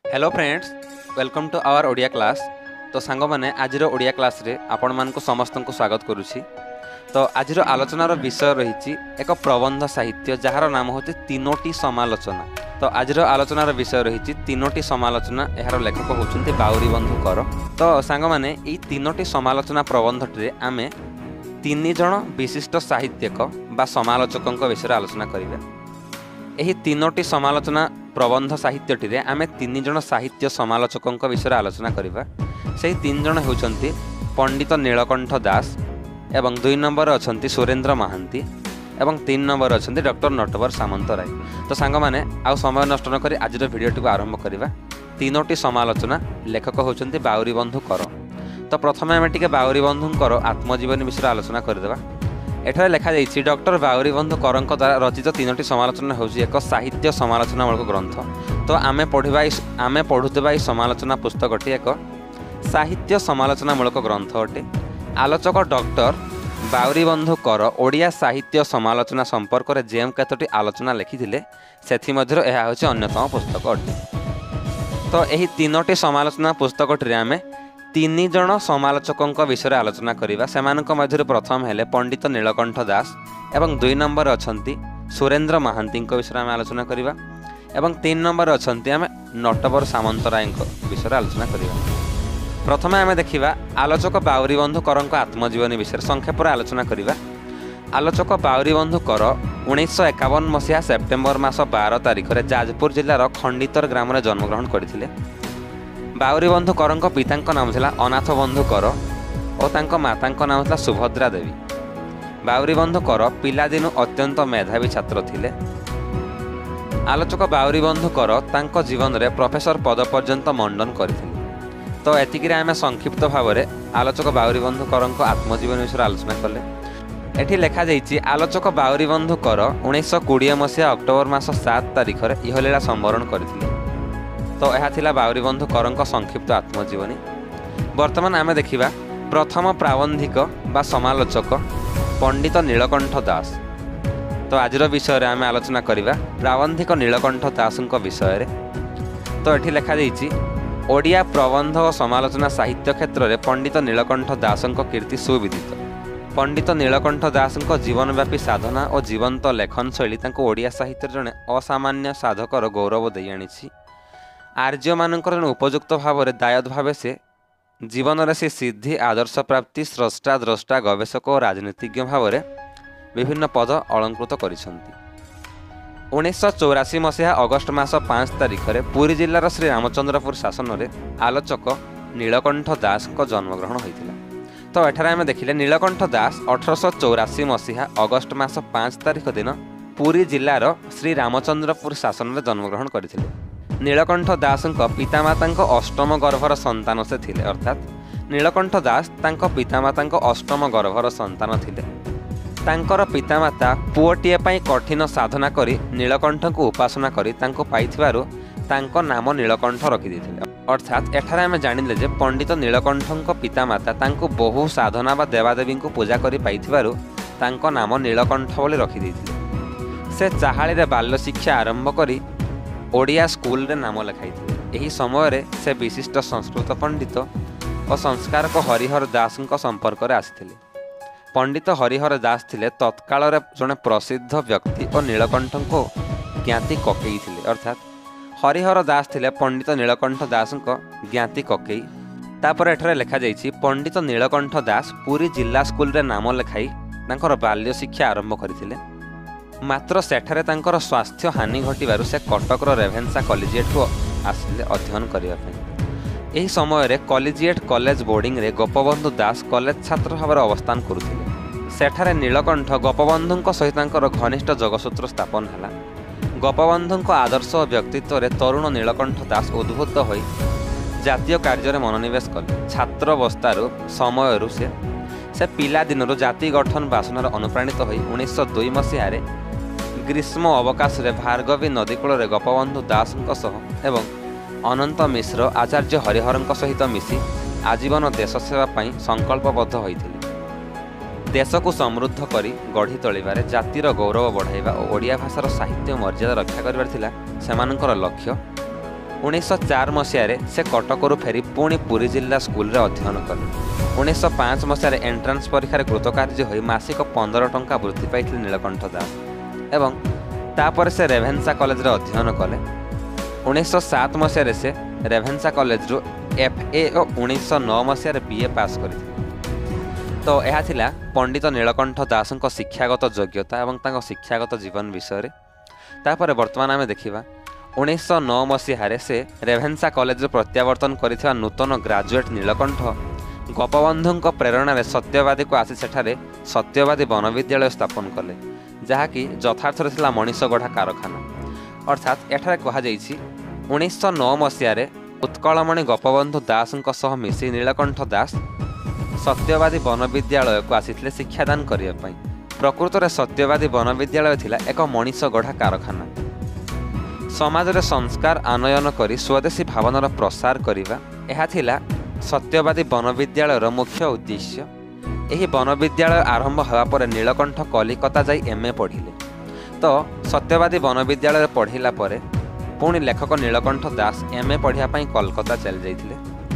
Hello friends, welcome to our Odia class. तो सांग मैंने आज ओडिया क्लास रे आपण मानक समस्त को स्वागत करुछि। तो आज आलोचनार विषय रही एक प्रबंध साहित्य जार नाम हूँ तीनोटी समालोचना। तो आज आलोचनार विषय रही तीनोटी समालोचना, यार लेखक होउछन्ति बाउरी बंधु कर। तो सांग मैंने ई तीनोटी समालोचना प्रबंधटे आमे तीन जण विशिष्ट साहित्यिक बा समालोचक विषय आलोचना करिबा। एही तीनोटी समालोचना प्रबंध साहित्यटी आमे तीन जण साहित्य समालोचक विषय आलोचना करिबा। सेही तीन जण हेउछन्ति पंडित नीलकंठ दास एवं 2 नंबर अछन्ति सुरेंद्र महांती एवं 3 नंबर अछन्ति डॉक्टर नटवर सामंतराय। तो सांग माने आ समय नष्ट न करी आज भिडियोटी को आरंभ करिबा। तीनोटी समालोचना लेखक होउछन्ति बाउरी बंधु कर। तो प्रथमे आमे टिके बाउरी बंधुंकर आत्मजीवनी विषय आलोचना करदेबा। एठारे लिखा जाइछि डॉक्टर बाउरी बंधु करंक द्वारा रचित तीनोटी समालोचना होउछि एक साहित्य समालोचनामूलक ग्रंथ। तो आमे पढ़ुथिबा ई समालोचना पुस्तकटी एक साहित्य समालोचनामूलक ग्रंथ अटे। आलोचक डॉक्टर बाउरी बंधु कर ओडिया साहित्य समालोचना संपर्क में जेम केतोटी आलोचना लिखिथिले सेथि मध्यरो एहा होछि अन्यतम पुस्तक अटे। तो एही तीनोटी समालोचना पुस्तकटी आमे तीन जण समालोचक विषय आलोचना करिबा। सेमानक मध्यरु प्रथम हेले पंडित नीलकंठ दास एवं 2 नंबर अछंती सुरेंद्र महांती विषय आम आलोचना करिबा एवं 3 नंबर अछंती आमे नटवर सामंतराय विषय आलोचना करिबा। प्रथमे आमे देखिबा आलोचक बाउरी बंधु करंक आत्मजीवनी विषय संक्षेप आलोचना करिबा। आलोचक बाउरी बंधु कर 1951 मसीहा सेप्टेम्बर मास 12 तारिख रे जाजपुर जिल्लार खंडितर ग्राम रे जन्मग्रहण करथिले। बाउरी बंधु करंक पितांक नाम थिला अनाथ बंधु कर और तांक मातांक नाम थिला सुभद्रा देवी। बाउरी बंधु कर पिलादिनु अत्यंत मेधावी छात्र थिले। आलोचक बाउरी बंधु कर तांक जीवन रे प्रोफेसर पद पर्यंत मंडन करथिले। तो एतिकिरे आमे संक्षिप्त भाव में आलोचक बाउरी बंधु करंक आत्मजीवन विषय आलोचना कले। एठी लेखा जाइछि आलोचक बाउरी बंधु कर 1920 मसीहा अक्टोबर मास 7 तारिख रे इहलीला संवरण करथिले। तो यह थिला बाउरी बंधु करंक संक्षिप्त आत्मजीवनी। वर्तमान आमे देखिबा प्रथम प्राबंधिक बा समालोचक पंडित नीलकंठ दास। तो आज विषय आमे आलोचना करिबा प्राबंधिक नीलकंठ दासଙ୍କ विषय रे। तो एठी लेखा जाइछि ओडिया प्रबंध और समालोचना साहित्य क्षेत्र में पंडित नीलकंठ दासଙ୍କ कीर्ति सुविदित। पंडित नीलकंठ दासଙ୍କ जीवनव्यापी साधना और जीवंत लेखन शैली तांको ओडिया साहित्य जने असामान्य साधकर गौरव दे आनिछि। आर्य मानकर जन उपयुक्त भाव में दायद भाव से जीवन में से सिद्धि आदर्श प्राप्ति स्रष्टा द्रष्टा गवेषक और राजनीतिज्ञ भाव में विभिन्न पद अलंकृत करिसंति। 1984 मसीहा अगस्ट मास 5 तारिख रे पुरी जिल्लार श्री रामचंद्रपुर शासन रे आलोचक नीलकंठ दास को जन्मग्रहण होइतिला। तो एठारे आमे देखिले नीलकंठ दास 1884 मसीहा अगस्ट मास 5 तारिख दिन पुरी जिल्लार श्री रामचंद्रपुर शासन रे जन्मग्रहण करथिले। नीलकंठ दासଙ୍କ पितामाताଙ୍କ अष्टम गर्भर संतान से थिले, अर्थात नीलकंठ दास तांक पितामाताଙ୍କ अष्टम गर्भर संतान थिले। तांकर पितामाता पुओटीए पई कठिन साधना करी नीलकंठ को उपासना करी तांको पाइथिबारु तांको नाम नीलकंठ रखि दैथिले। अर्थात एठारे आमे जानिले जे पंडित नीलकंठଙ୍କ पितामाता तांको बहु साधना बा देवादेवी को पूजा करी पाइथिबारु तांको नाम नीलकंठ बोली रखि दैथिले। से चाहाली रे बाल्य शिक्षा आरंभ करी ओडिया स्कूल रे नाम लिखाई। यही समय रे से विशिष्ट संस्कृत पंडित और संस्कारक हरिहर दास संपर्क में आसिथिले। पंडित हरिहर दास थिले तत्काल रे जने प्रसिद्ध व्यक्ति और नीलकंठ को ज्ञाति ककेई थिले। अर्थात हरिहर दास थिले पंडित नीलकंठ दास ज्ञाति ककेई। तापर एठारे लेखा जाइछि पंडित नीलकंठ दास पुरी जिला स्कूल रे नाम लिखाई तांकर बाल्य शिक्षा आरंभ करथिले। मात्र सेठारे तांकर स्वास्थ्य हानि घटिबारु से कटकर रेभेन्सा कॉलेजिएट को आसिले अध्ययन करिया पई। एही समय रे कॉलेजिएट कॉलेज बोर्डिंग रे गोपबंधु दास कॉलेज छात्र भाव अवस्थान करुथिले। सेठारे नीलकंठ गोपबंधुଙ୍କ सहित तांकर घनिष्ठ जगसूत्र स्थापन हला। गोपबंधुଙ୍କ आदर्श और व्यक्तित्व रे तरुण नीलकंठ दास उद्बुद्ध होई जातीय कार्य रे मनोनिवेश कले। छात्र अवस्थारु समयरु से पिला दिनरु जाति गठन बासनार अनुप्राणित होई 1902 मसीह रे ग्रीष्म अवकाश रे भार्गवी नदीकूल रे गोपबंधु दासଙ୍କ सह एवं अनंत मिश्र आचार्य हरिहरଙ୍କ सहित मिसी आजीवन देश सेवा पई संकल्पबद्ध होइथिले। देश को समृद्ध करी गढ़ी तोलिबारे जातिर गौरव बढ़ाइबा और ओडिया भाषार साहित्य मर्यादा रक्षा करिबार थिला सेमानकर लक्ष्य। 1904 मसीह से कटकरू फेरी पुणी पुरी जिला स्कूल रे अध्ययन कले। 1905 मसीह एंट्रांस परीक्षा कृतकार्य हो मासिक 15 टंका वृत्ति पाई नीलकंठ दास एवं तापर से रेभेन्सा कॉलेज रे अध्ययन कले। 1907 मसीह से रेभेन्सा कॉलेज रु FA और 1909 मसीह BA पास करथिले। तो यह थिला पंडित नीलकंठ दास शिक्षागत योग्यता एवं तांको शिक्षागत जीवन विषय। तापर वर्तमान आम देखा 1909 मसीह से रेभेन्सा कॉलेज प्रत्यावर्तन करिथिबा नूतन ग्रेजुएट नीलकंठ गोपबंधु प्रेरणा सत्यवादी को आसी सेठारे सत्यवादी वनविद्यालय स्थापन कले, जहाँकि यथार्थ थिला मनीष गढ़ा कारखाना। अर्थात एठारे कहा जाइछि 1909 मसीह उत्कलमणि गोपबंधु दास मिसी नीलकंठ दास सत्यवादी वनविद्यालय को आसीथिले शिक्षादान करिया पई। प्रकृत में सत्यवादी वनविद्यालय थिला एक मनीष गढ़ा कारखाना। समाज रे संस्कार आनयन करी स्वदेशी भावनार प्रसार करिवा एहा थिला सत्यवादी वनविद्यालय मुख्य उद्देश्य। एही वनविद्यालय आरंभ होगा पर नीलकंठ कलिकता जाई MA पढ़िले। तो सत्यवादी वनविद्यालय पढ़िला परे पुणी लेखक नीलकंठ दास MA पढ़िया पई कोलकाता चल जाइथिले।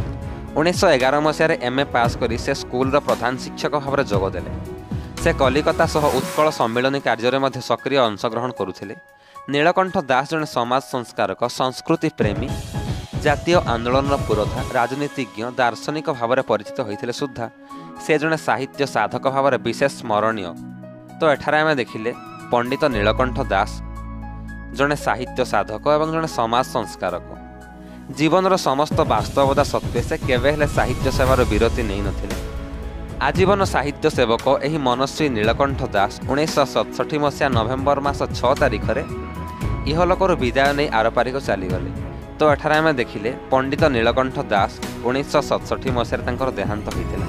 1911 मसीह MA पास करी से स्कूल प्रधान शिक्षक भाव में जोगदेले। से कलिकता सह उत्कल सम्मिलनी कार्य में सक्रिय अंशग्रहण करुथिले। नीलकंठ दास जड़े समाज संस्कारक, संस्कृति प्रेमी, जातीय आंदोलन पुरोधा, राजनीतिज्ञ, दार्शनिक भाव में परिचित होते सुधा से जड़े साहित्य साधक भाव में विशेष स्मरणीय। तो एठारे आमे देखिले पंडित नीलकंठ दास जड़े साहित्य साधक एवं जड़े समाज संस्कारक। जीवनर समस्त वास्तवता सत्वे से केवे साहित्य सेवार विरति नहीं नथिले। आजीवन साहित्य सेवक एही मनश्री नीलकंठ दास 1967 मसीहा नवेम्बर मास 6 तारिख में इहलोकरू विदाय नहीं आरपारिक चलीगले। तो एठारे आमे देखिले पंडित नीलकंठ दास 1967 मसीह देहांत होता।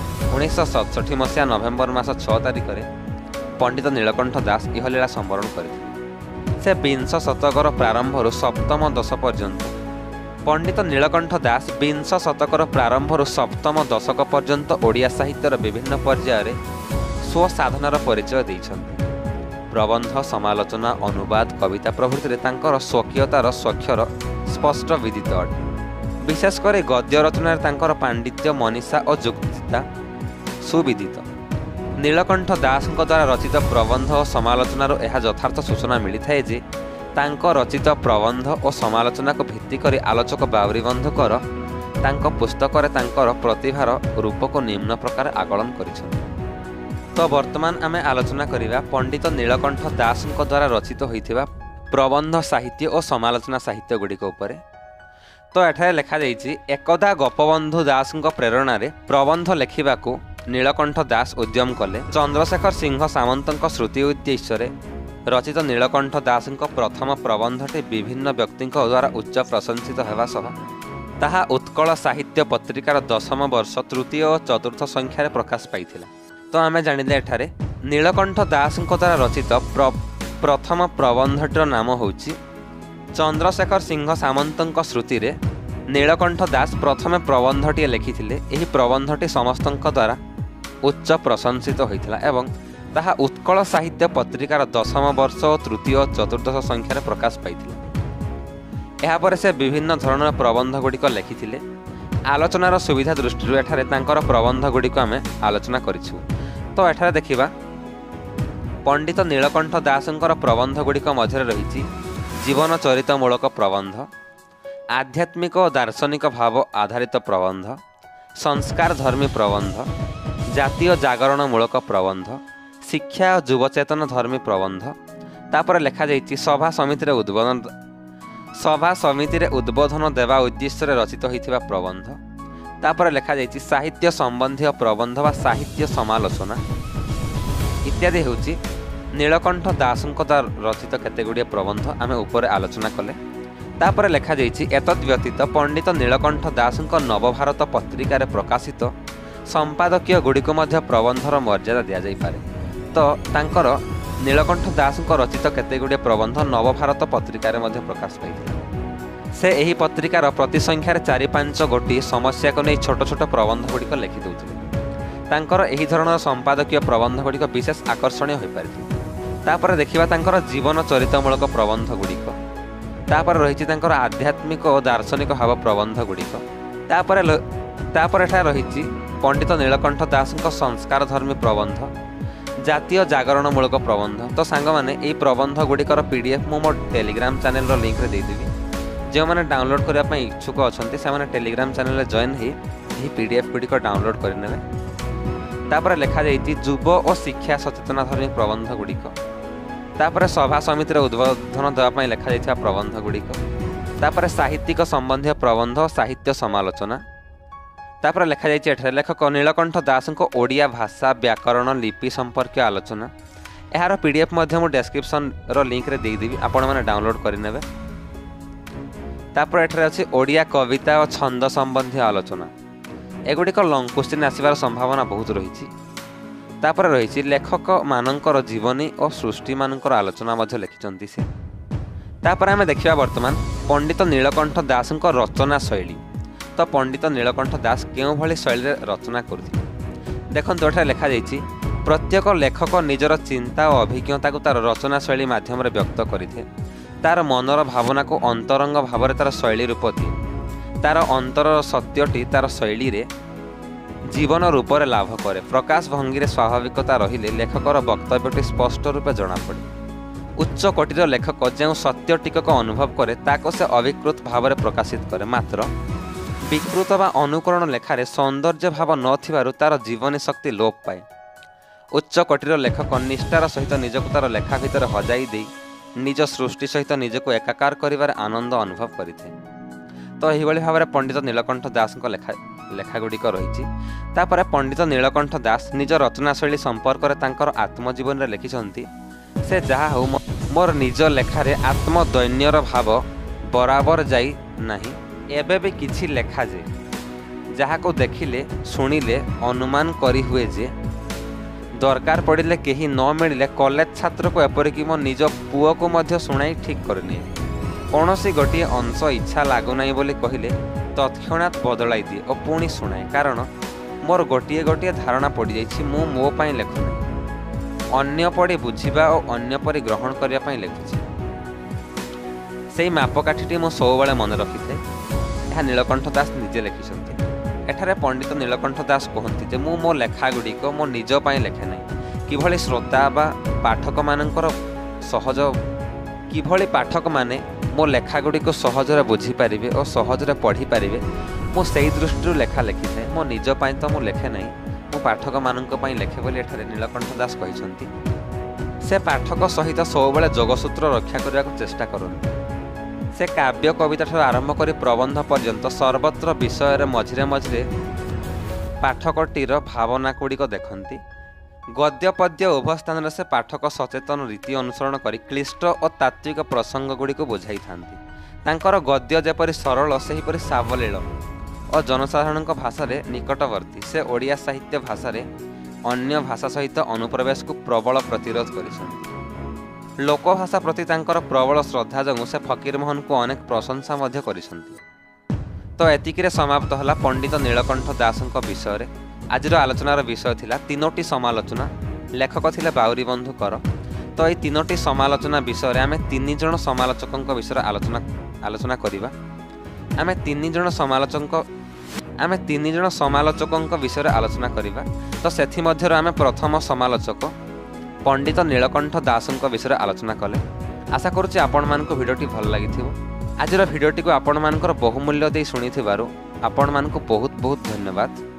1967 मसीहा नवेम्बर मास 6 तारिख में पंडित नीलकंठ दास इहलीला संवरण करथिले। से विंश शतकर प्रारंभर सप्तम दश पर्यंत पंडित नीलकंठ दास विंश शतकर प्रारंभर सप्तम दशक पर्यंत ओडिया साहित्यर विभिन्न पर्यायर स्वसाधनार परिचय देइछन्ति। प्रबंध, समालोचना, अनुवाद, कविता प्रभृति तांकर स्वकीयतार स्वक्षर स्पष्ट विदित अटे। विशेषकर गद्य रचनार तांकर पांडित्य, मनीषा और जुक्तिता सुविदित। नीलकंठ दास द्वारा रचित प्रबंध और समालोचनार यह यथार्थ सूचना मिलता है जे तांको रचित प्रबंध और समालोचना को भित्ति करी आलोचक बावरी बंधुकर तांको पुस्तक रे तांकर प्रतिभार रूप को निम्न प्रकार आकलन करिछन्ति। तो वर्तमान आमे आलोचना करिवा पंडित नीलकंठ दास द्वारा रचित होइथिबा प्रबंध साहित्य और समालोचना साहित्य गुड़िक उपरे। तो एठारे लिखा जाइछि एकदा गोपबंधु दास प्रेरणा रे प्रबंध लेखिबाकू नीलकंठ दास उद्यम कले। चंद्रशेखर सिंह सामंतक श्रुति उद्देश्य रचित नीलकंठ दास प्रथम प्रबंधटी विभिन्न व्यक्ति द्वारा उच्च प्रशंसित होगा सह ताहा उत्कल साहित्य पत्रिकार 10म वर्ष तृतीय और चतुर्थ संख्यार प्रकाश पाइथिला। तो आमे जानिले एठारे नीलकंठ दास द्वारा रचित प्रथम प्रबंधटीर नाम होउछि चंद्रशेखर सिंह सामंतक श्रुति रे नीलकंठ दास प्रथम प्रबंधटी लिखिथिले। एही प्रबंधटी समस्तक द्वारा उच्च प्रशंसित होइथिला एवं ताहा उत्कल साहित्य पत्रिकार 10म वर्ष और तृतीय और चतुर्दश संख्यार प्रकाश पाइथिला। एहापर से विभिन्न धरणर प्रबंध गुड़िक लिखिथिले। आलोचनार सुविधा दृष्टि एठारे तांकर प्रबंध गुड़िक आमे आलोचना करिछु। तो एठारे देखिबा पंडित नीलकंठ दासंकर प्रबंध गुड़िक मध्य रहिछि जीवन चरितमूलक प्रबंध, आध्यात्मिक और दार्शनिक भाव आधारित प्रबंध, संस्कार धर्मी प्रबंध, जातीय जागरणमूलक प्रबंध, शिक्षा और युवचेतन धर्मी प्रबंध। तापर लिखा जाइछि सभा समिति रे उद्बोधन देवा उद्देश्य रचित होइथिबा प्रबंध। तापर लिखा जाइछि साहित्य संबंधी प्रबंध वा साहित्य समालोचना इत्यादि होउछि नीलकंठ दासंक द्वारा रचित केतेगुड़िए प्रबंध आमे ऊपर आलोचना कले। तापर लिखा जाइछि एतद् व्यतीत पंडित नीलकंठ दासंक नवभारत पत्रिका रे प्रकाशित संपादकीय गुड़िक मध्य प्रबंधर मर्यादा दिया जाई पारे। तो तांकर नीलकंठ दास रचित केतेगुड़िए प्रबंध नवभारत पत्रिकार मध्य प्रकाश पाई। से एही पत्रिकार प्रति संख्यार 4-5 गोटी समस्या को नहीं छोट छोट प्रबंध गुड़िक लिखि देउथिले। तांकर एही धरणर संपादकीय प्रबंध गुड़िक विशेष आकर्षणीय होई पारिथि। तापर देखिबा तांकर जीवन चरितमूलक प्रबंध गुड़िक। तापर रही आध्यात्मिक और दार्शनिक भाव प्रबंध गुड़िक तापर एठा रही पंडित नीलकंठ दास संस्कार धर्मी प्रबंध जातीय जागरणमूलक प्रबंध। तो सांग मैंने ये प्रबंध गुड़िकर पीडीएफ मो टेलीग्राम चैनल लिंक रे देदेवी। जो मैंने डाउनलोड करने इच्छुक अच्छा से टेलीग्राम चैनल जॉइन हो पीडीएफ गुड़िक डाउनलोड करेंगे। तापर लिखा जाइए युव और शिक्षा सचेतना धर्मी प्रबंध गुड़िक तापर सभा समिति उद्बोधन देवाई लिखा जाइए प्रबंध गुड़िक तापर साहित्यिक संबंधी प्रबंध और साहित्य समालोचना तापर लिखा जाइए लेखक नीलकंठ दास को ओडिया भाषा व्याकरण लिपि संपर्क आलोचना यार पीडीएफ डेस्क्रिप्शन रो लिंक रे देदेवी आपण मैंने डाउनलोड करने। तापर एठारे अछि ओडिया कविता और छंद संबंधी आलोचना एगुड़िक लंग क्वेश्चन आसबार संभावना बहुत रही। तापर रही लेखक मानकर जीवनी और सृष्टि मानकर आलोचना लिखिं से। तापर आम देखा वर्तमान पंडित नीलकंठ दास रचना शैली। तो पंडित नीलकंठ दास केउं भली शैली रचना करथिले देखो एठारे लिखा जाइए प्रत्येक लेखक निजर चिंता और अभिज्ञता को तार रचना शैली माध्यम व्यक्त करिथे। तार मनर भावना को अंतरंग भाव में तार शैली रूप दिए। तार अंतर सत्यटी तार शैली रे जीवन रूप में लाभ करे। प्रकाश भंगी रे स्वाभाविकता रहिले लेखकर वक्तव्यटी स्पष्ट रूपे जना पड़े। उच्च कोटीर लेखक जो सत्य टिकक अनुभव करे ताको से अविकृत भाव में प्रकाशित करे। मात्र विकृत बा अनुकरण लेखारे सौंदर्य भाव न तार जीवनी शक्ति लोप पाए। उच्च कोटीर लेखक निष्ठार सहित निजक तार लेखा भितर हजाई दे निज सृष्टि सहित निजक एकाकार करिवार आनंद अनुभव करिथे। तो यही भाव में पंडित नीलकंठ दास लेखागुड़िक रही। तापर पंडित नीलकंठ दास निज रचना शैली संपर्क में तांकर आत्मजीवन में लिखिं से जहा हो मोर निज लेखारे आत्मदैन्यर भाव बराबर जाई नहीं एबे भी किछि लेखा जे जहा को देखिले शुणिले अनुमान करी हुए जे दरकार पड़िले केही न मिले कॉलेज छात्र को एपरिक मो निज पुओ को मध्य शुणाई ठीक करनी कौन सी गोटे अंश इच्छा लगुना बोली कहले तत्क्षणात बदलाई दिए और पुणी शुणाए कारण मोर गोटे गोटे धारणा पड़ जाइए मु मो पाई लेखुना अन्य पढ़ी बुझा और अन्य परी ग्रहण करने लिखुची से मापकाठी मु सब मन रखी थे। यह नीलकंठ दास निजे लिखिं। एठारे पंडित नीलकंठ दास कहते मु मो लेखागुड़िक मो निज पाई लेखे ना किभली श्रोता बा पाठक मानकर सहज किभली पाठक माने मो लेखागुड़िक सहजरे बुझीपारे और सहजरे पढ़ी पारे मु से दृष्टि लेखा लिखि थाए। मो निज पाई तो मु लेखे ना मो पाठक मानक पाई लेखे बोली एठारे नीलकंठ दास कहते। से पाठक सहित सब जोगसूत्र रक्षा करने को चेष्टा करते। से काव्य कविता ठार आरंभ कर प्रबंध पर्यंत सर्वत्र विषय मझिरे मझिरे पाठकटीर भावना गुड़िक देखती। गद्य पद्य उभय स्थान से पाठक सचेतन रीति अनुसरण कर क्लिष्ट और तात्विक प्रसंग गुड़िक बुझाई था। गद्य जेपरी सरल सेहीपरि सावलील और जनसाधारण भाषा निकटवर्ती। से ओडिया साहित्य भाषा अन्य भाषा सहित अनुप्रवेश को प्रबल प्रतिरोध कर लोकभाषा प्रति तांकर प्रबल श्रद्धा जो से फकीर मोहन को अनेक प्रशंसा कर। तो एतिकिरे समाप्त होला पंडित नीलकंठ दास विषय। आज आलोचनार विषय थिला तीनोटी समालोचना। लेखक थिले बाउरी बंधु कर। तो ये तीनोटी समालोचना विषय आम तीन जन समालोचकों विषय आलोचना करिबा। आम तीन जन समालोचकों विषय आलोचना करिबा। तो सेथि मध्यरु आम प्रथम समालोचक पंडित नीलकंठ दास विषय आलोचना कले। आशा करुच्ची आपण मानक भिडियोटी भल लगी। आज भिडियोटी को आपण मानकर बहुमूल्य दे शुणी आपण मानक बहुत बहुत धन्यवाद।